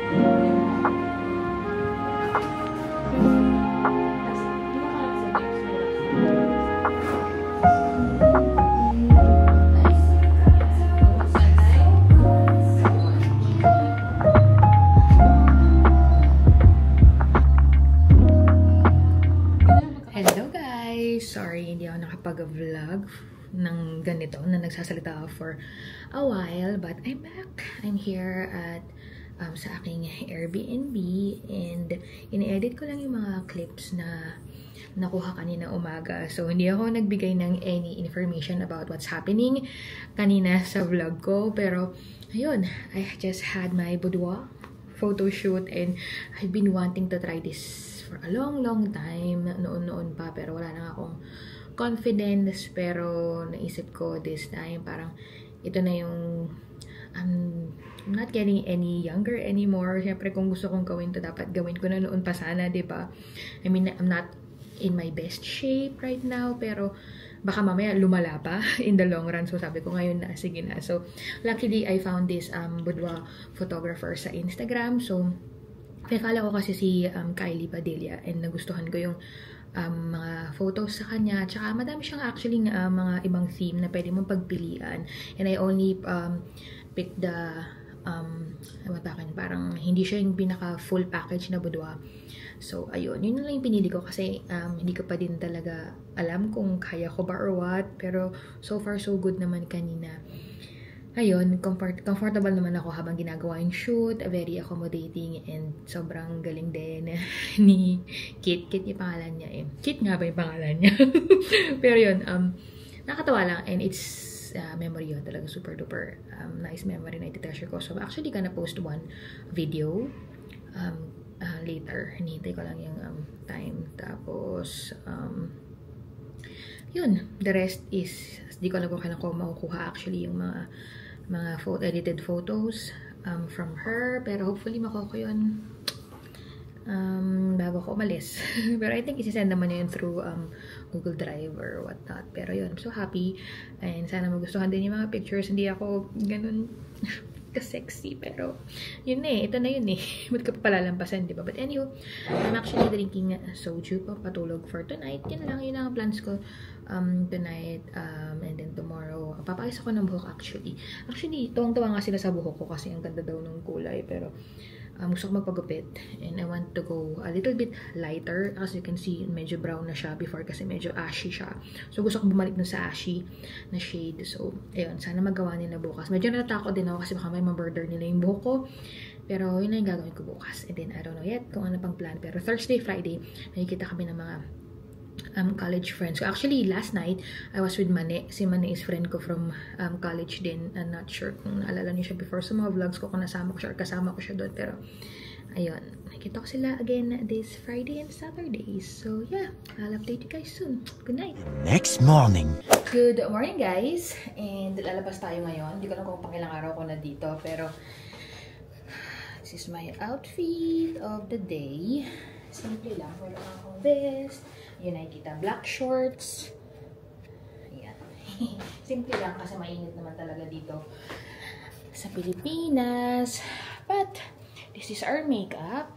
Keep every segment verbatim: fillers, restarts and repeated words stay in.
Nakapag-vlog ng ganito na nagsasalita ako for a while, but I'm back. I'm here at um, sa aking Airbnb and ini-edit ko lang yung mga clips na nakuha kanina umaga. So hindi ako nagbigay ng any information about what's happening kanina sa vlog ko, pero ayun, I just had my boudoir photo shoot and I've been wanting to try this for a long long time, noon-noon pa, pero wala na akong confidence. Pero naisip ko this time parang ito na yung um, I'm not getting any younger anymore. Siyempre kung gusto kong gawin to, dapat gawin ko na noon pa sana, diba? I mean, I'm not in my best shape right now, pero baka mamaya lumala pa in the long run. So sabi ko ngayon na, sige na. So luckily I found this um, boudoir photographer sa Instagram. So follow ko kasi si um, Kylie Padilla and nagustuhan ko yung Um, mga photos sa kanya. Tsaka madami siyang actually uh, mga ibang theme na pwede mong pagpilian. And I only um, picked the um, ano ba akin, parang hindi siya yung pinaka full package na boudoir. So ayun, yun lang yung pinili ko kasi um, hindi ko pa din talaga alam kung kaya ko ba or what. Pero so far so good naman kanina. Ayun, comfort, comfortable naman ako habang ginagawa yung shoot. Very accommodating and sobrang galing din ni Kit. Kit yung pangalan niya eh. Kit nga ba yung pangalan niya? Pero yun, um, nakatawa lang and it's uh, memory yun. Talaga super duper um, nice memory na iti-treasure ko. So I'm actually gonna post one video um, uh, later. Hinihintay ko lang yung um, time. Tapos, um, yun, the rest is, di ko alam kung kailan ko makukuha actually yung mga mga photo, edited photos um, from her, pero hopefully makuha ko yun um, bago ko umalis. Pero I think isi-send naman yun through um, Google Drive or whatnot. Pero yun, I'm so happy and sana magustuhan din yung mga pictures. Hindi ako ganun ka-sexy, pero yun eh, ito na yun eh. Ba't ka pa palalampasan, diba? But anyway, I'm actually drinking soju pa patulog for tonight. Yun lang, yun ang plans ko um, tonight um, and then tomorrow. Papakis ako ng buhok actually. Actually, tuwang-tuwa nga sila sa buhok ko kasi ang ganda daw ng kulay, pero um, gusto ko magpagupit and I want to go a little bit lighter. As you can see, medyo brown na siya before kasi medyo ashy siya. So gusto ko bumalik dun sa ashy na shade. So ayun, sana magawa nila bukas. Medyo natatakot din ako kasi baka may ma-murder nila yung buhok ko. Pero yun na yung gagawin ko bukas. And then I don't know yet kung ano pang plan. Pero Thursday, Friday, nakikita kami ng mga um, college friends. So actually, last night, I was with Mane. Si Mane is friend ko from um, college din. I'm not sure kung naalala niyo siya before sa mga vlogs ko kung nasama ko siya or kasama ko siya doon. Pero, ayun. Nakita ko sila again this Friday and Saturday. So, yeah. I'll update you guys soon. Good night. Next morning. Good morning, guys. And lalabas tayo ngayon. Hindi ko lang kung pangilang araw ko na dito. Pero, this is my outfit of the day. Simple lang. Wala akong vest. Yun, nakikita. Black shorts. Ayan. Simple lang kasi mainit naman talaga dito sa Pilipinas. But, this is our makeup.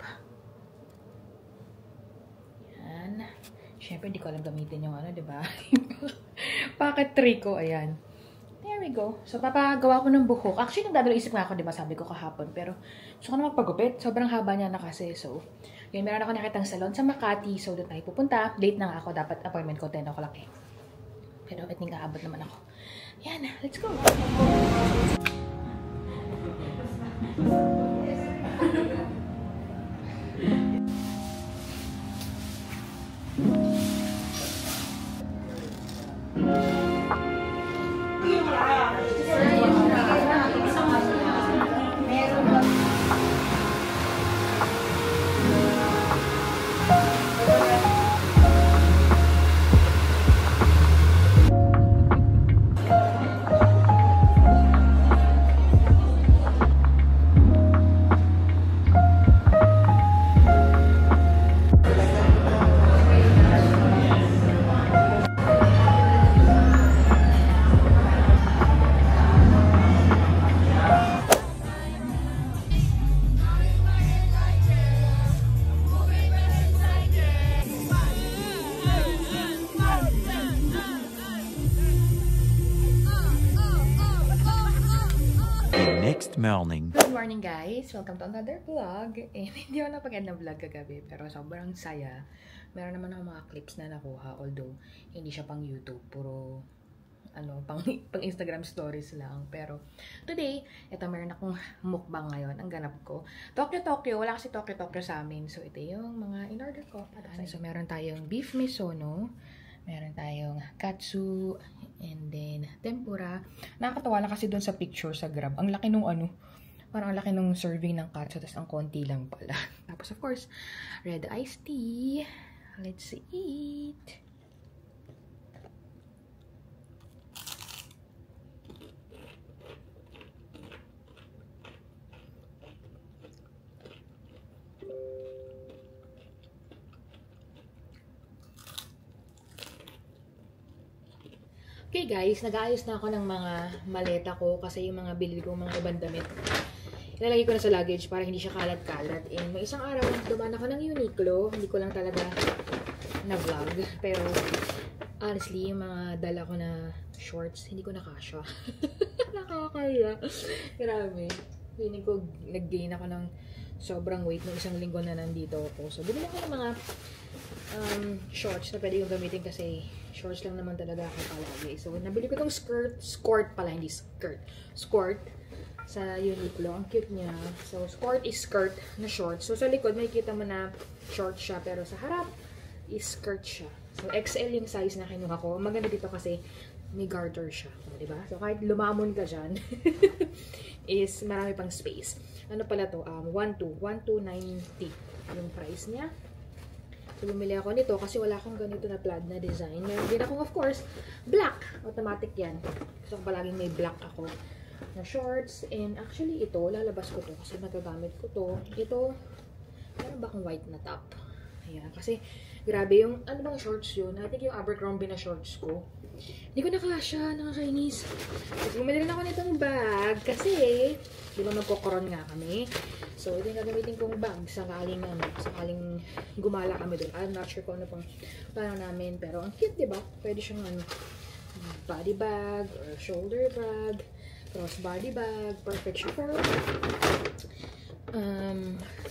Ayan. Siyempre, di ko alam gamitin yung ano, diba? Pocket trick ko. Ayan. There we go. So, papagawa ko ng buhok. Actually, nagdadalo isip nga ako, diba? Sabi ko kahapon. Pero, gusto ko na magpagupit. Sobrang haba niya na kasi. So, yun, meron ako nakitang salon sa Makati. So, doon tayo pupunta. Late na nga ako. Dapat appointment ko ten o'clock eh. Pero, I think kaabot naman ako. Yan. Let's go. Good morning. Good morning guys! Welcome to another vlog. Eh, hindi ako napag-end ng vlog kagabi pero sobrang saya. Meron naman ako mga clips na nakuha although hindi siya pang YouTube. Puro ano, pang, pang Instagram stories lang. Pero today, ito meron akong mukbang ngayon. Ang ganap ko. Tokyo Tokyo. Wala kasi Tokyo Tokyo sa amin. So ito yung mga in-order ko. So meron tayong beef misono. Meron tayong katsu, and then tempura. Nakakatawa lang kasi doon sa picture sa Grab. Ang laki nung ano, parang ang laki nung serving ng katsu, tapos ang konti lang pala. Tapos of course, red iced tea. Let's eat! Okay guys, nag-aayos na ako ng mga maleta ko kasi yung mga bilhin ko, mga ibang damit. Ilalagay ko na sa luggage para hindi siya kalat-kalat. And may isang araw, dumaan ako ng Uniqlo. Hindi ko lang talaga na-vlog. Pero honestly, yung mga dala ko na shorts, hindi ko nakasya. Nakakaya. Grabe. Feeling ko nag-gain ako ng sobrang weight ng isang linggo na nandito ako. So, bumili ako ng mga um, shorts na pwede yung gamitin kasi shorts lang naman talaga ako palagi. So, nabili ko itong skirt, skirt pala, hindi skirt, skirt sa Uniqlo. Ang cute niya. So, skirt is skirt na short. So, sa likod, makikita mo na short siya, pero sa harap is skirt siya. So, X L yung size na kinuha ko. Maganda dito kasi may garter siya. Diba? So, kahit lumamon ka dyan, is marami pang space. Ano pala to? Um, one two ninety yung price niya. So, bumili ako nito kasi wala akong ganito na plaid na design. Meron din akong, of course, black. Automatic yan. Gusto ko palaging may black ako na shorts. And actually, ito, lalabas ko to kasi nagagamit ko to. Ito, meron ba akong white na top? Ayan. Kasi, grabe yung, ano bang shorts yun? I think yung Abercrombie na shorts ko. Hindi ko nakasya. Nakakainis. So, bumili rin ako nitong bag kasi, di ba magkokoron nga kami. So, ito yung gagamitin kong bag sakaling, ano, sakaling gumala kami doon. I'm not sure kung ano pang plano namin. Pero, ang cute, diba? Pwede siyang, ano, body bag or shoulder bag, crossbody bag. Perfect siya for um,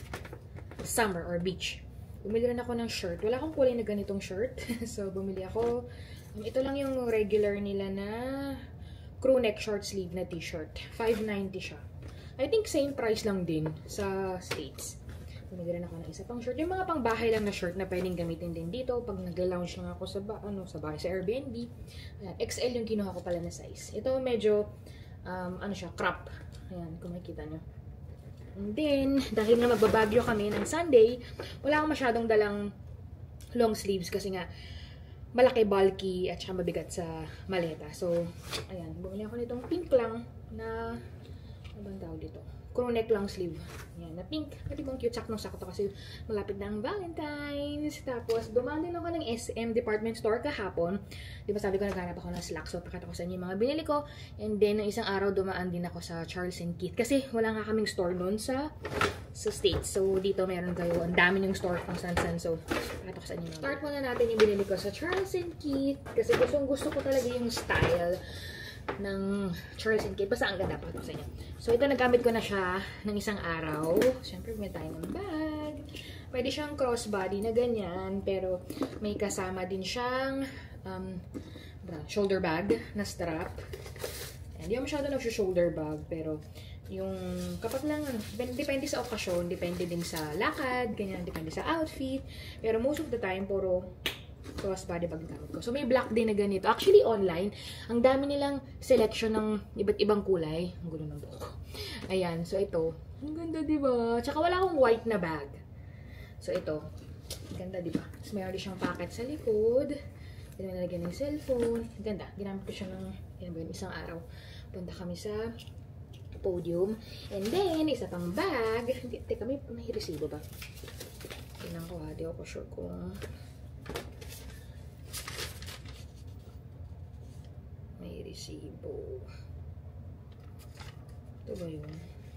summer or beach. Bumili rin ako ng shirt. Wala akong kulay na ganitong shirt. So, bumili ako. Um, ito lang yung regular nila na crew neck short sleeve na t-shirt. five ninety siya. I think same price lang din sa States. Bumili rin ako ng isa pang shirt. Yung mga pang bahay lang na shirt na pwedeng gamitin din dito. Pag nagla-lounge lang ako sa, ba ano, sa bahay, sa Airbnb. Ayan, X L yung kinuha ko pala na size. Ito medyo, um, ano siya, crop. Ayan, kung makikita nyo. And then, dahil nga magbabagyo kami ng Sunday, wala akong masyadong dalang long sleeves kasi nga, malaki, bulky, at saka mabigat sa maleta. So, ayan, bumili ako nitong pink lang na, ano bang tawag dito? Crew neck long sleeve. Ayan, na pink. Pwede kong cute, saknong-sakto kasi malapit na ang Valentine's. Tapos, dumaan din ako ng S M department store kahapon. Di ba sabi ko, naghanap ako ng slack. So, pakita ko sa inyo yung mga binili ko. And then, ng isang araw, dumaan din ako sa Charles and Keith. Kasi, wala nga kaming store noon sa sa States. So, dito meron kayo. Ang dami ng store kung saan-saan. So, pakita ko sa inyo. Start muna natin yung binili ko sa Charles and Keith. Kasi gustong gusto ko talaga yung style ng Charles and Keith. Basta ang ganda pa ito sa inyo. So, ito nagamit ko na siya ng isang araw. Siyempre, may tayo ng bag. Pwede siyang crossbody na ganyan. Pero, may kasama din siyang um, shoulder bag na strap. Hindi ako masyado nag-shoulder bag. Pero, yung kapag lang, depende sa okasyon, depende din sa lakad, ganyan, depende sa outfit. Pero, most of the time, puro crossbody bag gamit ko. So, may black din na ganito. Actually, online, ang dami nilang selection ng iba't ibang kulay. Ang gulo ng buhok ko. Ayan. So, ito. Ang ganda, diba? Tsaka wala akong white na bag. So, ito. Ang ganda, diba? Tapos, mayroon din siyang pocket sa likod. Pwede mo nalagyan ng cellphone. Ang ganda. Ginamit ko siya ng yun, isang araw. Punta kami sa podium. And then, isa pang bag. Teka, may, may resibo ba? Tingnan ko ha. Di ako sure kung may resibo. Ito ba yun?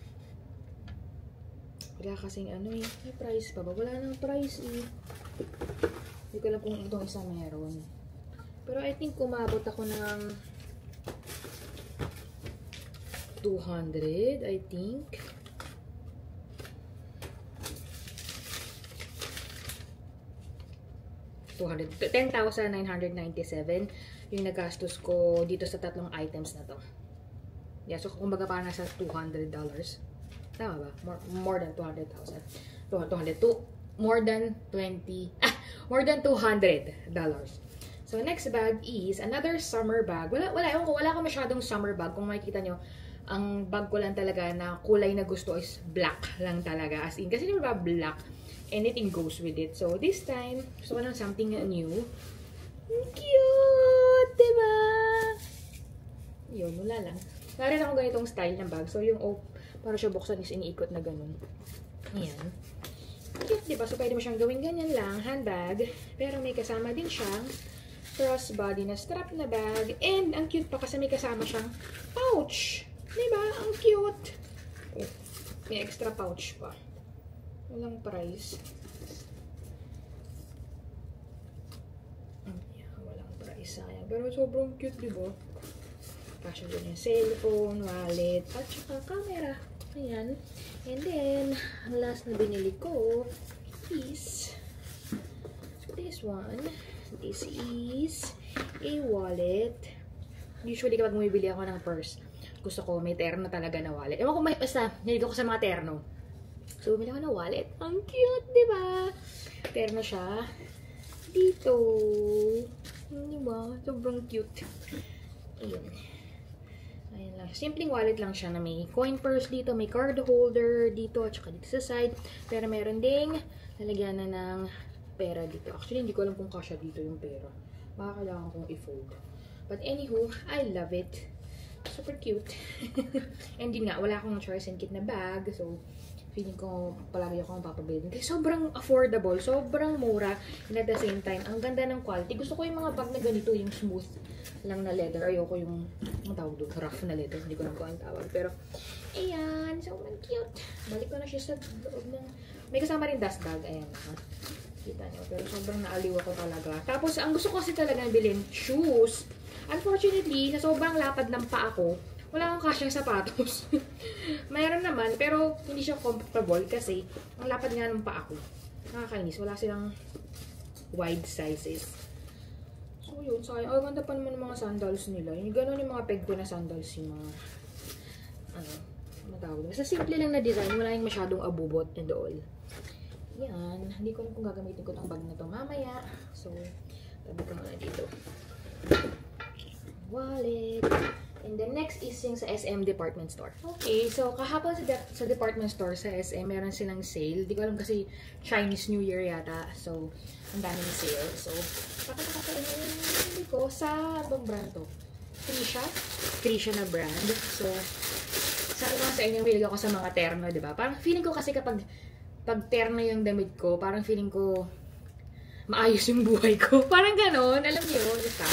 Wala kasing ano eh. May price pa ba? Wala nang price eh. Hindi ko alam kung itong isa meron. Pero I think kumabot ako ng two hundred, I think. ten thousand nine hundred ninety-seven yung nagastos ko dito sa tatlong items na to. Yeah, so kumbaga parang nasa two hundred dollars. Tama ba? More, more than two hundred thousand. two hundred, two, more than twenty, ah, more than two hundred dollars. So next bag is another summer bag. Wala, wala, ko, wala ko masyadong summer bag. Kung makikita nyo, ang bag ko lang talaga na kulay na gusto is black lang talaga. As in, kasi diba black, anything goes with it. So this time, gusto ko ng something new. Cute! Diba? Yun, wala lang. Narin ako ganitong style ng bag. So yung, oh, para siya buksan is iniikot na ganun. Ayan. Cute, diba? So pwede mo siyang gawing ganyan lang, handbag. Pero may kasama din siyang crossbody na strap na bag. And ang cute pa kasi may kasama siyang pouch. Diba? Ang cute. Oh, may extra pouch pa. Walang price. Yeah, walang price. Sayang. Pero sobrang cute, diba? Kasya dyan yung cellphone, wallet, at saka camera. Ayan. And then, ang last na binili ko is this one. This is a wallet. Usually, kapag bumibili ako ng purse, gusto ko may terno talaga na wallet. Ewan ko, may basta, nilig ako sa mga terno. So, bumili ako ng wallet. Ang cute, diba? Terno siya. Dito. Diba? Sobrang cute. Ayun. Ayan lang. Simpleng wallet lang siya na may coin purse dito, may card holder dito, at saka dito sa side. Pero meron ding lalagyan na ng pera dito. Actually, hindi ko alam kung kasya dito yung pera. Baka kailangan kong i-fold. But anywho, I love it. Super cute. And yun nga, wala akong choice and kit na bag. So, feeling ko palagi ako mapapabili. Kasi sobrang affordable, sobrang mura. And at the same time, ang ganda ng quality. Gusto ko yung mga bag na ganito, yung smooth lang na leather. Ayoko yung, ang tawag doon, rough na leather. Hindi ko lang ko ang tawag. Pero, ayan, sobrang cute. Balik ko na siya sa loob ng, may kasama rin dust bag. Ayan, ha. Kita nyo. Pero sobrang naaliw ako talaga. Tapos, ang gusto ko kasi talaga bilhin, shoes. Unfortunately, sa sobrang lapad ng paa ko, wala akong kasyang sapatos. Mayroon naman, pero hindi siya comfortable kasi ang lapad nga ng paa ko. Nakakainis. Wala silang wide sizes. So, yun. Sayang. Oh, ganda pa naman ng mga sandals nila. Yung gano'n yung mga peg ko na sandals. Yung mga, ano, matawag. Sa simple lang na design, wala yung masyadong abubot and all. Yan. Hindi ko alam kung gagamitin ko itong bag na ito mamaya. So, tabi ko muna dito. Wallet. And then next is yung sa S M department store. Okay, so kahapon sa, de sa department store sa S M, meron silang sale. Di ko alam kasi Chinese New Year yata. So, ang daming sale. So, pakatakain yung ko sa ibang brand to. Krisha. Krisha na brand. So, sabi ko sa inyo, hilig ako sa mga terno, di ba? Parang feeling ko kasi kapag pag terno yung damit ko, parang feeling ko maayos yung buhay ko. Parang ganon. Alam niyo, di ba?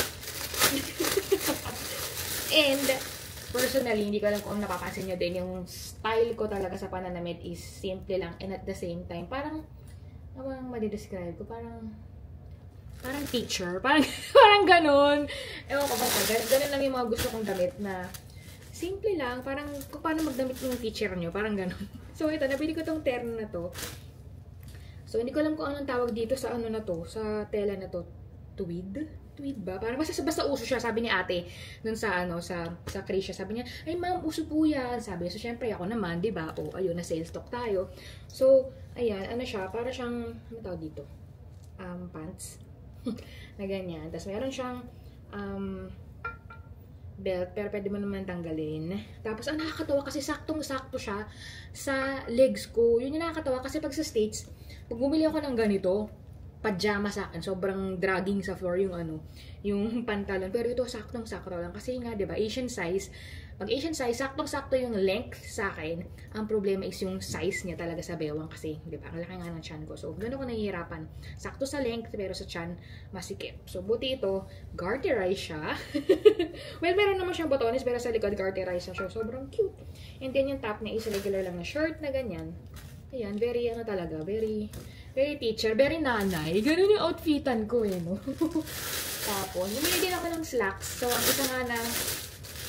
And, personally, hindi ko alam kung napapansin nyo din, yung style ko talaga sa pananamit is simple lang and at the same time, parang, ano ang madidescribe ko? Parang, parang teacher. Parang, parang ganon. Ewan ko ba, ganon lang yung mga gusto kong damit na simple lang. Parang, kung paano magdamit yung teacher nyo, parang ganon. So, ito, nabili ko tong terno na to. So, hindi ko alam kung anong tawag dito sa ano na to, sa tela na to. Tweed? Tweed ba? Parang basta, basta uso siya, sabi ni ate, dun sa, ano, sa, sa Krisha, sabi niya, ay ma'am, uso po yan. Sabi niya, so syempre ako naman, di ba? O, ayun, na sales stock tayo. So, ayan, ano siya, para siyang, ano tawag dito? Um, pants. Na ganyan. Tapos meron siyang, um, belt, pero pwede mo naman tanggalin. Tapos, ang nakakatawa kasi saktong-sakto siya sa legs ko. Yun yung nakakatawa kasi pag sa States, pag bumili ako ng ganito, pajama sa akin, sobrang dragging sa floor yung ano, yung pantalon. Pero ito saktong-sakto lang kasi nga, 'di ba, Asian size. Pag Asian size, saktong-sakto yung length sa akin. Ang problema is yung size niya talaga sa bewang kasi, 'di ba? Ang laki nga ng tiyan ko. So, gano'n ko nahihirapan. Sakto sa length pero sa tiyan masikip. So, buti ito, garterize siya. Well, meron naman siyang botones pero sa likod garterize siya. Sobrang cute. And then yung top niya is regular lang na shirt na ganyan. Ayan, very ano talaga, very very teacher, very nanay. Ganun yung outfitan ko eh, no? Tapos, bumili din ako ng slacks. So, ang isa nga ng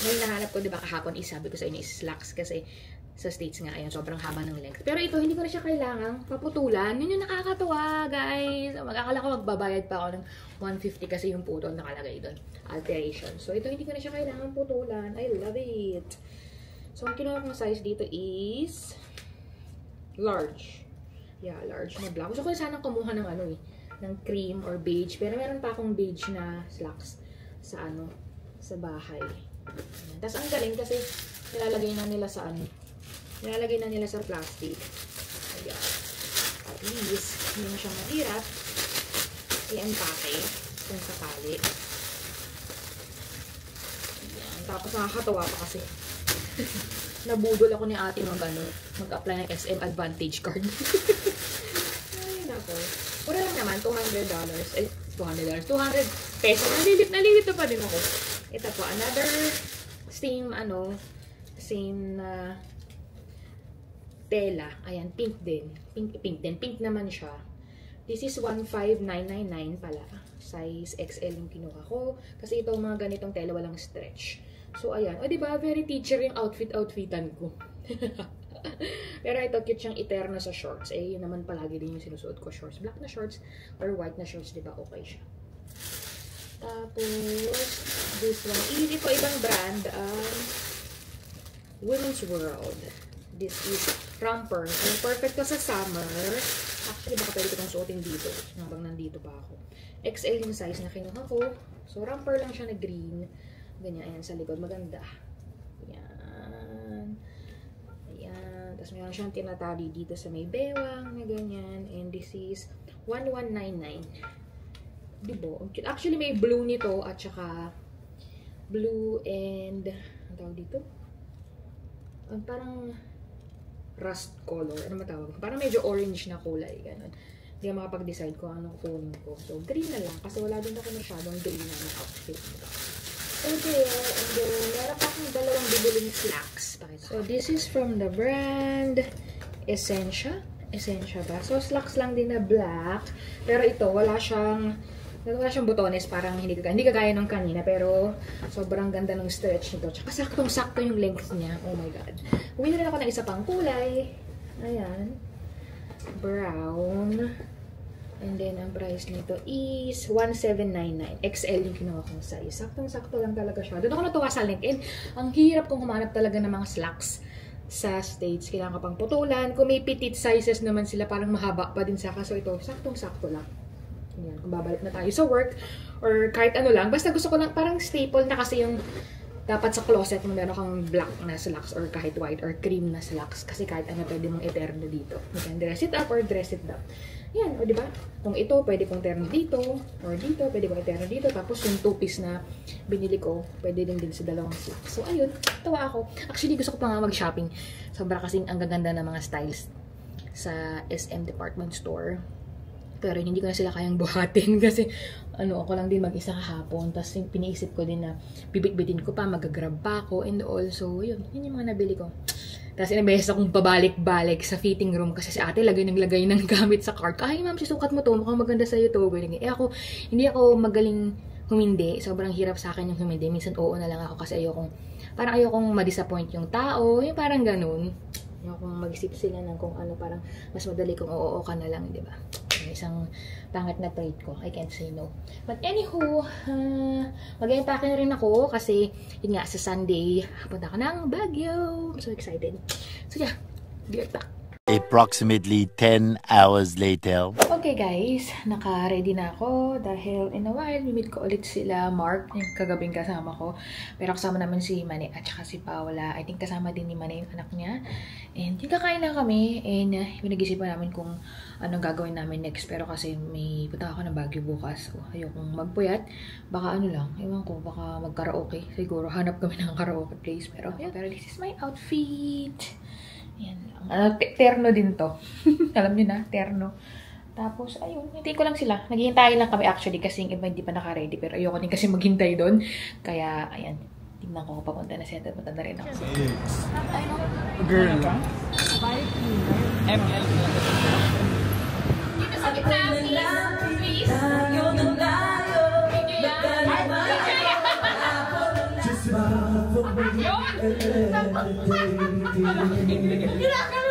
Ngayon nahanap ko, di ba, kahapon is sabi ko sa inyo is slacks kasi sa States nga, ayan, sobrang haba ng length. Pero ito, hindi ko na siya kailangang paputulan. Yun yung nakakatuwa, guys. Mag-akala ko magbabayad pa ako ng one fifty kasi yung putol nakalagay doon. Alteration. So, ito, hindi ko na siya kailangang putulan. I love it. So, ang kinuha kong size dito is large. Yeah, large na black. Gusto ko sana kumuha ng ano eh, ng cream or beige. Pero meron pa akong beige na slacks sa ano, sa bahay. Tapos ang galing kasi nilalagay na nila sa ano, nilalagay na nila sa plastic. Ayan. At least, hindi na siya mahirap i-empake kung sakali. Ayan. Tapos nakakatawa pa kasi. Nabudol ako ni ate mag ano, mag-apply ng S M Advantage card. Ay, nako. Pura lang naman, two hundred dollars. Eh, two hundred dollars. two hundred pesos. Nalilip, nalilito pa din ako. Ito po, another same, ano, same na uh, tela. Ayan, pink din. Pink, pink din. Pink naman siya. This is one five nine nine nine pala. Size X L yung kinuha ko. Kasi itong mga ganitong tela walang stretch. So, ayan. O, diba? Very teacher yung outfit-outfitan ko. Pero ito, cute siyang eterno sa shorts. Eh, yun naman palagi din yung sinusuot ko. Shorts. Black na shorts or white na shorts, diba? Okay siya. Tapos, this one. Ito, ibang brand. Um, Women's World. This is romper. And perfect to sa summer. Actually, baka pwede ko itong suotin dito. Habang nandito pa ako. X L yung size na kinuha ko. So, romper lang siya na green. Ganyan. Ayan, sa likod. Maganda. Ayan. Ayan. Tapos, mayroon siyang tinatali dito sa may bewang na ganyan. And this is one one nine nine. Diba? Actually, may blue nito at saka blue and ang tawag dito? Ang parang rust color. Ano matawag? Parang medyo orange na kulay. Ganun. Hindi ako makapag-decide kung ano kunin ko. So, green na lang. Kasi wala din ako masyadong green na outfit. Okay. And then, meron pa akong dalawang bibiling slacks. So, this is from the brand Essentia. Essentia ba? So, slacks lang din na black. Pero ito, wala siyang wala siyang botones, parang hindi kagaya, hindi kagaya ng kanina, pero sobrang ganda ng stretch nito. Tsaka saktong-sakto yung length niya. Oh my God. Bumili rin ako ng isa pang kulay. Ayan. Brown. And then, ang price nito is one seven nine nine. X L yung kinuha kong size. Saktong-sakto lang talaga siya. Doon ako natuwa sa link. And ang hirap kong humanap talaga ng mga slacks sa States. Kailangan ka pang putulan. Kung may petite sizes naman sila, parang mahaba pa din sa kaso ito. Saktong-sakto lang. Yan, kung babalik na tayo sa work or kahit ano lang. Basta gusto ko lang, parang staple na kasi yung dapat sa closet mo meron kang black na slacks or kahit white or cream na slacks. Kasi kahit ano pwede mong eterno dito. You can dress it up or dress it down. Yan, o diba? Kung ito, pwede kong terno dito or dito, pwede kong eterno dito. Tapos yung two piece na binili ko, pwede din din sa dalawang slacks. So, ayun, tawa ako. Actually, gusto ko pa nga mag-shopping. Sobra kasing ang gaganda ng mga styles sa S M department store. Pero hindi ko na sila kayang buhatin kasi ano, ako lang din mag-isa kahapon. Tapos piniisip ko din na bibit-bitin ko pa, mag-grab pa ako and all. So, yun. Yun yung mga nabili ko. Tapos inabeses akong pabalik-balik sa fitting room kasi si ate lagay ng lagay ng gamit sa cart. Ay, ma'am, susukat mo to. Mukhang maganda sa'yo to. Eh ako, hindi ako magaling humindi. Sobrang hirap sa akin yung humindi. Minsan oo na lang ako kasi ayokong, parang ayokong ma-disappoint yung tao. Yung parang ganun. Ayokong mag-isip sila ng kung ano, parang mas madali kung oo ka na lang, di ba? Isang pangit na trait ko. I can't say no. But anywho, uh, mag-empake na rin ako kasi yun nga, sa Sunday, punta ka ng Baguio. I'm so excited. So yeah, be right back. Approximately ten hours later. Okay guys, naka-ready na ako dahil in a while, mimit ko ulit sila Mark, yung kagabing kasama ko. Pero kasama naman si Manny at saka si Paula. I think kasama din ni Manny yung anak niya. And yung kakain lang kami and uh, pinag-isipan namin kung anong gagawin namin next. Pero kasi may punta ako ng Baguio bukas. So, ayokong magpuyat. Baka ano lang, ewan ko, baka mag-karaoke. Siguro hanap kami ng karaoke place. Pero, yeah, pero this is my outfit. Yan lang. Uh, terno din to. Alam nyo na, terno. Tapos, ayun, hintay ko lang sila. Naghihintay lang kami actually kasi yung iba hindi pa naka-ready. Pero ayoko din kasi maghintay doon. Kaya, ayan, tingnan ko papunta na siya. Papunta na rin ako. Girl. M L. Dito sa gitna, please. Yun ang layo. Video yan. Kinakabahan